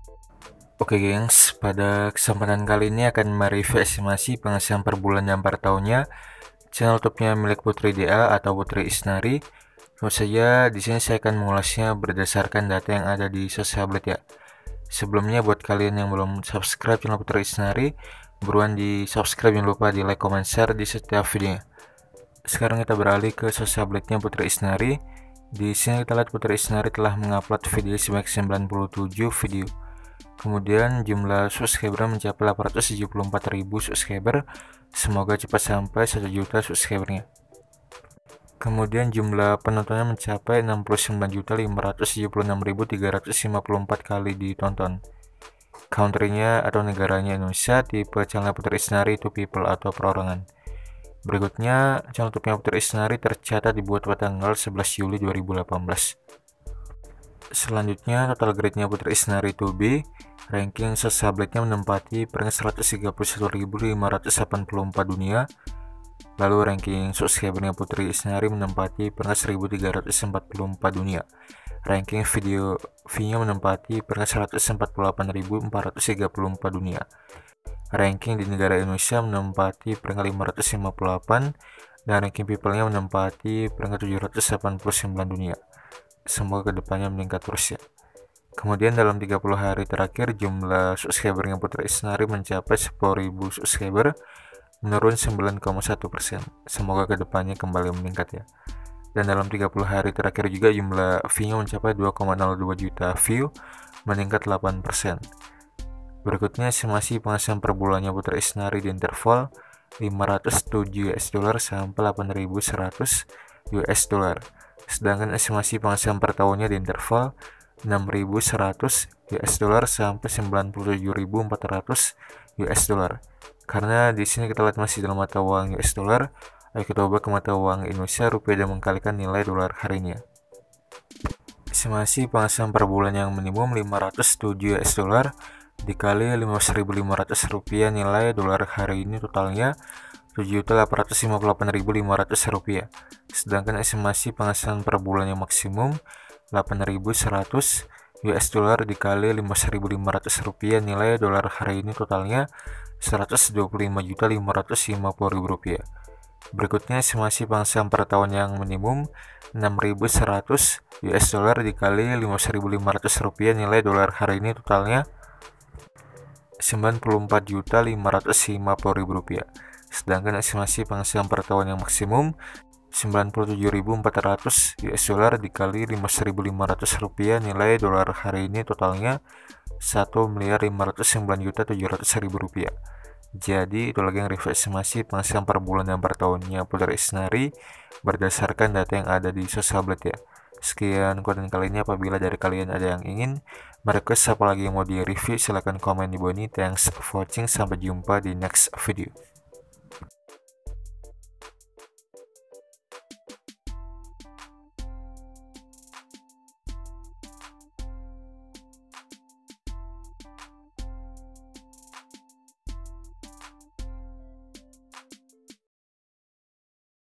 Oke gengs, pada kesempatan kali ini akan mereview estimasi penghasilan per bulan dan per tahunnya channel YouTube-nya milik Putri DA atau Putri Isnari. Tentu saja di sini saya akan mengulasnya berdasarkan data yang ada di Sosialblade ya. Sebelumnya buat kalian yang belum subscribe channel Putri Isnari, buruan di subscribe, jangan lupa di like, comment, share di setiap videonya. Sekarang kita beralih ke Sosialblade-nya Putri Isnari. Di sini kita lihat Putri Isnari telah mengupload video sebanyak 97 video. Kemudian jumlah subscriber mencapai 874.000 subscriber. Semoga cepat sampai 1 juta subscribernya. Kemudian jumlah penontonnya mencapai 69.576.354 kali ditonton. Country-nya atau negaranya Indonesia, tipe channel Putri Isnari itu people atau perorangan. Berikutnya, channel YouTube-nya Putri Isnari tercatat dibuat pada tanggal 11 Juli 2018. Selanjutnya, total grade-nya Putri Isnari 2B, ranking Sosialblade-nya menempati peringkat 131.584 dunia. Lalu ranking subscriber-nya Putri Isnari menempati peringkat 1.344 dunia. Ranking video V-nya menempati peringkat 148.434 dunia. Ranking di negara Indonesia menempati peringkat 558 dan ranking people-nya menempati peringkat 789 dunia. Semoga kedepannya meningkat terus ya. Kemudian dalam 30 hari terakhir jumlah subscribernya Putri Isnari mencapai 10.000 subscriber, menurun 9,1%. Semoga kedepannya kembali meningkat ya. Dan dalam 30 hari terakhir juga jumlah view-nya mencapai 2,02 juta view, meningkat 8%. Berikutnya estimasi penghasilan per bulannya Putri Isnari di interval 507 US dollar sampai 8.100 US dollar. Sedangkan estimasi penghasilan per tahunnya di interval 6.100 US dollar sampai 97.400 US dollar. Karena di sini kita lihat masih dalam mata uang US dollar, ayo kita ubah ke mata uang Indonesia rupiah dan mengkalikan nilai dolar harinya. Estimasi penghasilan per bulan yang minimum 507 US dollar dikali 15.500 rupiah, nilai dolar hari ini totalnya 7.858.500 rupiah. Sedangkan estimasi penghasilan per bulan yang maksimum 8.100 US dollar dikali 5.500 rupiah, nilai dolar hari ini totalnya 125.550.000 rupiah. Berikutnya estimasi penghasilan per tahun yang minimum 6.100 US dollar dikali 5.500 rupiah, nilai dolar hari ini totalnya 94.550.000 rupiah. Sedangkan estimasi penghasilan per tahun yang maksimum 97.400 US dollar dikali 5.500 rupiah, nilai dolar hari ini totalnya 1.509.700.000 rupiah. Jadi itu lagi yang review estimasi penghasilan per bulan dan per tahunnya Putri Isnari berdasarkan data yang ada di Sosialblade ya. Sekian konten kali ini. Apabila dari kalian ada yang ingin merequest apa lagi yang mau di review, silahkan komen di bawah ini. Thanks for watching, sampai jumpa di next video.